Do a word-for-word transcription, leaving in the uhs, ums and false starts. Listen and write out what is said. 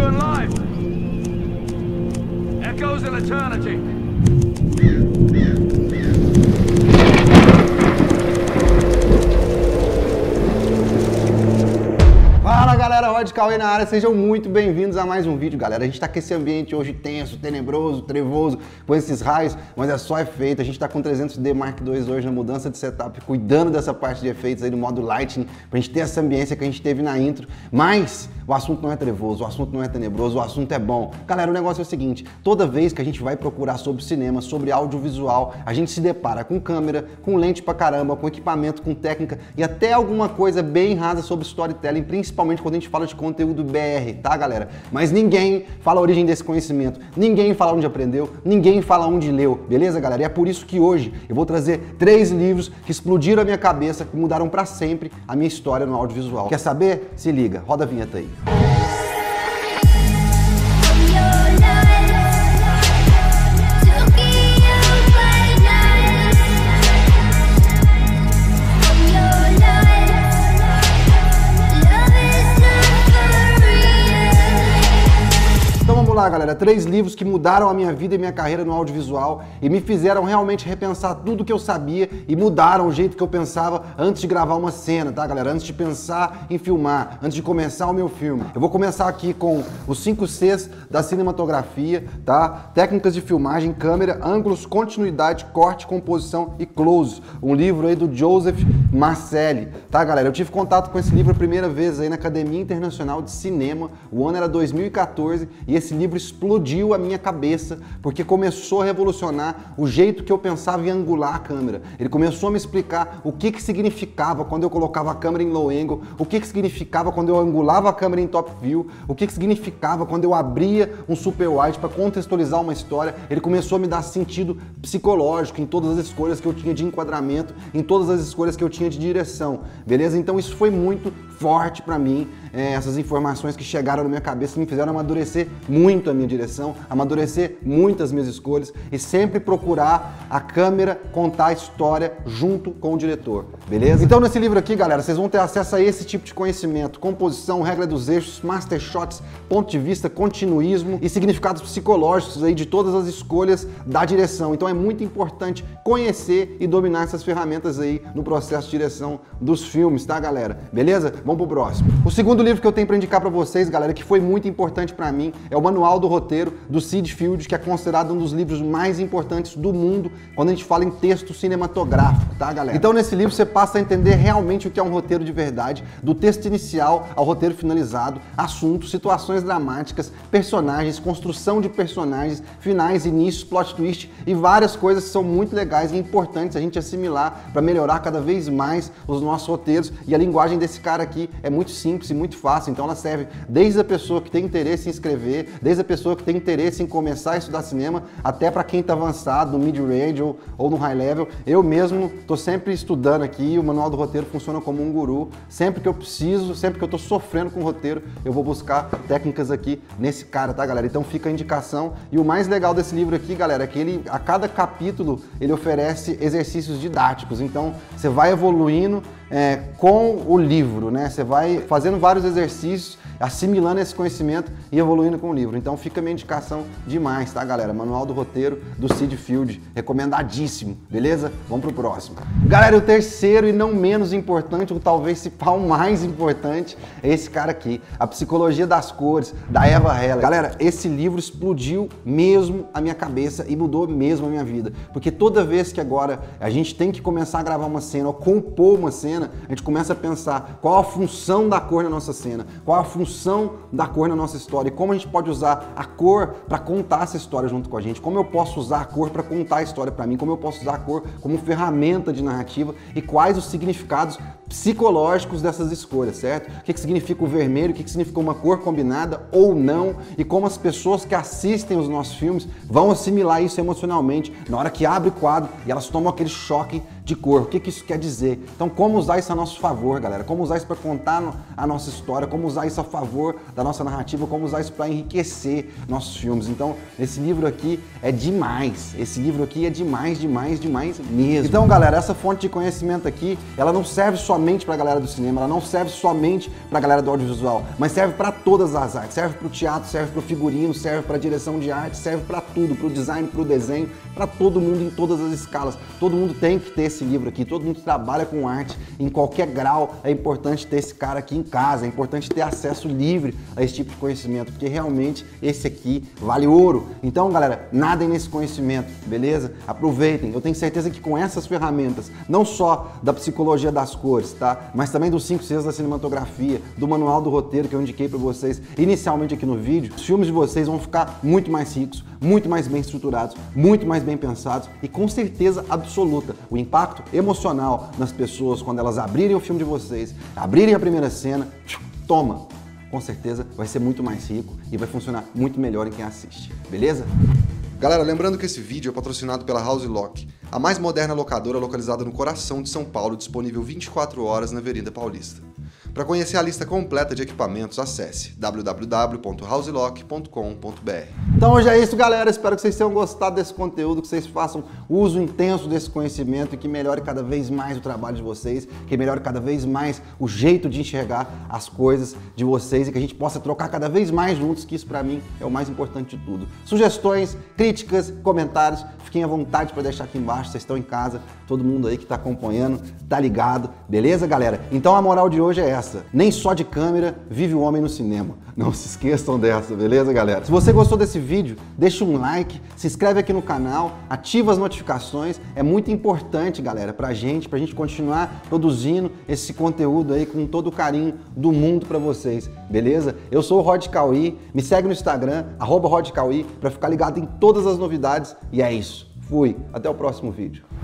and life. Echoes in eternity. Fala galera, Rod Cauê na área, sejam muito bem-vindos a mais um vídeo, galera. A gente tá com esse ambiente hoje tenso, tenebroso, trevoso, com esses raios, mas é só efeito. A gente tá com trezentos D Mark dois hoje na mudança de setup, cuidando dessa parte de efeitos aí do modo Lightning, pra gente ter essa ambiência que a gente teve na intro, mas o assunto não é trevoso, o assunto não é tenebroso, o assunto é bom. Galera, o negócio é o seguinte, toda vez que a gente vai procurar sobre cinema, sobre audiovisual, a gente se depara com câmera, com lente pra caramba, com equipamento, com técnica e até alguma coisa bem rasa sobre storytelling, principalmente quando a gente fala de conteúdo B R, tá galera? Mas ninguém fala a origem desse conhecimento, ninguém fala onde aprendeu, ninguém fala onde leu, beleza galera? E é por isso que hoje eu vou trazer três livros que explodiram a minha cabeça, que mudaram pra sempre a minha história no audiovisual. Quer saber? Se liga, roda a vinheta aí. Vamos lá, galera, três livros que mudaram a minha vida e minha carreira no audiovisual e me fizeram realmente repensar tudo que eu sabia e mudaram o jeito que eu pensava antes de gravar uma cena, tá, galera? Antes de pensar em filmar, antes de começar o meu filme. Eu vou começar aqui com os cinco Cs da cinematografia, tá? Técnicas de filmagem, câmera, ângulos, continuidade, corte, composição e close. Um livro aí do Joseph Marcelli, tá, galera? Eu tive contato com esse livro a primeira vez aí na Academia Internacional de Cinema, o ano era dois mil e quatorze, e esse livro explodiu a minha cabeça, porque começou a revolucionar o jeito que eu pensava em angular a câmera. Ele começou a me explicar o que que significava quando eu colocava a câmera em low angle, o que que significava quando eu angulava a câmera em top view, o que que significava quando eu abria um super wide para contextualizar uma história. Ele começou a me dar sentido psicológico em todas as escolhas que eu tinha de enquadramento, em todas as escolhas que eu tinha de direção, beleza? Então isso foi muito forte para mim, é, essas informações que chegaram na minha cabeça me fizeram amadurecer muito a minha direção, amadurecer muitas minhas escolhas e sempre procurar a câmera contar a história junto com o diretor, beleza? Então nesse livro aqui, galera, vocês vão ter acesso a esse tipo de conhecimento, composição, regra dos eixos, master shots, ponto de vista, continuismo e significados psicológicos aí de todas as escolhas da direção. Então é muito importante conhecer e dominar essas ferramentas aí no processo de direção dos filmes, tá, galera? Beleza? Vamos pro próximo. O segundo livro que eu tenho para indicar para vocês, galera, que foi muito importante para mim, é o Manual do Roteiro, do Sid Field, que é considerado um dos livros mais importantes do mundo quando a gente fala em texto cinematográfico, tá, galera? Então nesse livro você passa a entender realmente o que é um roteiro de verdade, do texto inicial ao roteiro finalizado, assuntos, situações dramáticas, personagens, construção de personagens, finais, inícios, plot twist e várias coisas que são muito legais e importantes a gente assimilar para melhorar cada vez mais os nossos roteiros. E a linguagem desse cara aqui é muito simples e muito fácil, então ela serve desde a pessoa que tem interesse em escrever, desde a pessoa que tem interesse em começar a estudar cinema, até para quem está avançado no mid-range ou, ou no high level. Eu mesmo estou sempre estudando aqui, o Manual do Roteiro funciona como um guru. Sempre que eu preciso, sempre que eu estou sofrendo com o roteiro, eu vou buscar técnicas aqui nesse cara, tá, galera? Então fica a indicação. E o mais legal desse livro aqui, galera, é que ele, a cada capítulo ele oferece exercícios didáticos, então você vai evoluindo É, com o livro, né? Você vai fazendo vários exercícios, assimilando esse conhecimento e evoluindo com o livro. Então fica a minha indicação demais, tá, galera? Manual do Roteiro do Sid Field, recomendadíssimo, beleza? Vamos pro próximo. Galera, o terceiro e não menos importante, ou talvez se pá o mais importante, é esse cara aqui, A Psicologia das Cores, da Eva Heller. Galera, esse livro explodiu mesmo a minha cabeça e mudou mesmo a minha vida, porque toda vez que agora a gente tem que começar a gravar uma cena ou compor uma cena, a gente começa a pensar qual a função da cor na nossa cena, qual a função da cor na nossa história e como a gente pode usar a cor para contar essa história junto com a gente, como eu posso usar a cor para contar a história para mim, como eu posso usar a cor como ferramenta de narrativa e quais os significados psicológicos dessas escolhas, certo? O que que significa o vermelho, o que que significa uma cor combinada ou não e como as pessoas que assistem os nossos filmes vão assimilar isso emocionalmente na hora que abre o quadro e elas tomam aquele choque de cor. O que, que isso quer dizer? Então, como usar isso a nosso favor, galera? Como usar isso para contar no, a nossa história, como usar isso a favor da nossa narrativa, como usar isso para enriquecer nossos filmes. Então, esse livro aqui é demais. Esse livro aqui é demais, demais, demais mesmo. Então, galera, essa fonte de conhecimento aqui, ela não serve somente para a galera do cinema, ela não serve somente para a galera do audiovisual, mas serve para todas as artes. Serve para o teatro, serve para o figurino, serve para a direção de arte, serve para tudo, para o design, para o desenho, para todo mundo em todas as escalas. Todo mundo tem que ter esse livro aqui, todo mundo que trabalha com arte em qualquer grau, é importante ter esse cara aqui em casa, é importante ter acesso livre a esse tipo de conhecimento, porque realmente esse aqui vale ouro. Então, galera, nadem nesse conhecimento, beleza? Aproveitem. Eu tenho certeza que com essas ferramentas, não só da psicologia das cores, tá? Mas também dos cinco Cs da cinematografia, do manual do roteiro que eu indiquei para vocês inicialmente aqui no vídeo, os filmes de vocês vão ficar muito mais ricos, muito mais bem estruturados, muito mais bem pensados e com certeza absoluta o impacto emocional nas pessoas quando elas abrirem o filme de vocês, abrirem a primeira cena, toma, com certeza vai ser muito mais rico e vai funcionar muito melhor em quem assiste, beleza? Galera, lembrando que esse vídeo é patrocinado pela House Lock, a mais moderna locadora localizada no coração de São Paulo, disponível vinte e quatro horas na Avenida Paulista. Para conhecer a lista completa de equipamentos, acesse w w w ponto house lock ponto com ponto b r. Então hoje é isso, galera. Espero que vocês tenham gostado desse conteúdo, que vocês façam uso intenso desse conhecimento e que melhore cada vez mais o trabalho de vocês, que melhore cada vez mais o jeito de enxergar as coisas de vocês e que a gente possa trocar cada vez mais juntos, que isso para mim é o mais importante de tudo. Sugestões, críticas, comentários, fiquem à vontade para deixar aqui embaixo. Vocês estão em casa, todo mundo aí que está acompanhando, tá ligado, beleza, galera? Então a moral de hoje é essa. Nem só de câmera vive o homem no cinema. Não se esqueçam dessa, beleza, galera? Se você gostou desse vídeo, deixa um like, se inscreve aqui no canal, ativa as notificações. É muito importante, galera, pra gente, pra gente continuar produzindo esse conteúdo aí com todo o carinho do mundo pra vocês, beleza? Eu sou o Rod Cauí, me segue no Instagram, arroba Rod Cauí, pra ficar ligado em todas as novidades. E é isso. Fui. Até o próximo vídeo.